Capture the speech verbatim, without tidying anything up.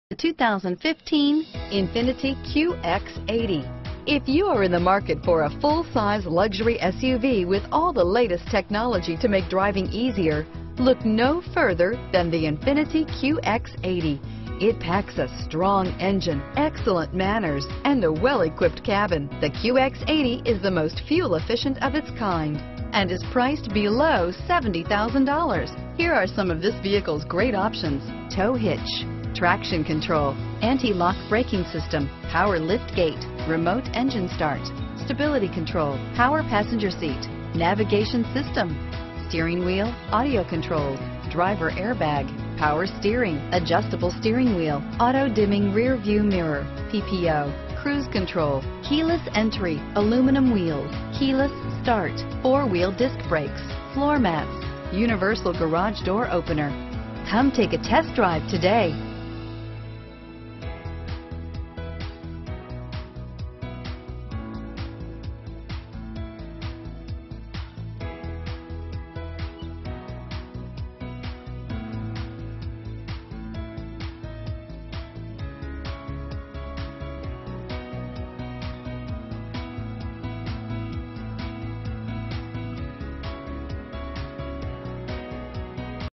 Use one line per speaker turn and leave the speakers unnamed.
The two thousand fifteen Infiniti Q X eighty. If you are in the market for a full-size luxury S U V with all the latest technology to make driving easier, look no further than the Infiniti Q X eighty. It packs a strong engine, excellent manners, and a well-equipped cabin. The Q X eighty is the most fuel-efficient of its kind and is priced below seventy thousand dollars. Here are some of this vehicle's great options: tow hitch, traction control, anti-lock braking system, power lift gate, remote engine start, stability control, power passenger seat, navigation system, steering wheel audio controls, driver airbag, power steering, adjustable steering wheel, auto dimming rear view mirror, P P O, cruise control, keyless entry, aluminum wheels, keyless start, four-wheel disc brakes, floor mats, universal garage door opener. Come take a test drive today.